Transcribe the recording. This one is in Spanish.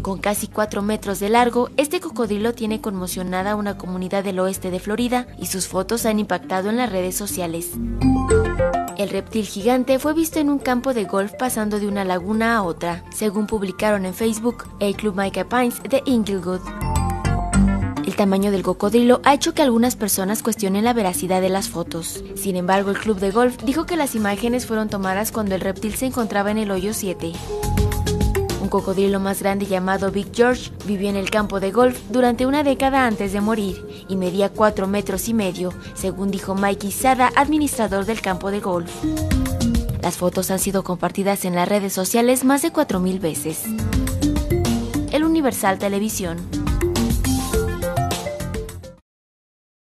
Con casi 4 metros de largo, este cocodrilo tiene conmocionada a una comunidad del oeste de Florida y sus fotos han impactado en las redes sociales. El reptil gigante fue visto en un campo de golf pasando de una laguna a otra, según publicaron en Facebook el Club Micah Pines de Inglewood. El tamaño del cocodrilo ha hecho que algunas personas cuestionen la veracidad de las fotos. Sin embargo, el club de golf dijo que las imágenes fueron tomadas cuando el reptil se encontraba en el hoyo 7. Un cocodrilo más grande llamado Big George vivió en el campo de golf durante una década antes de morir y medía 4 metros y medio, según dijo Mikey Sada, administrador del campo de golf. Las fotos han sido compartidas en las redes sociales más de 4,000 veces. El Universal Televisión.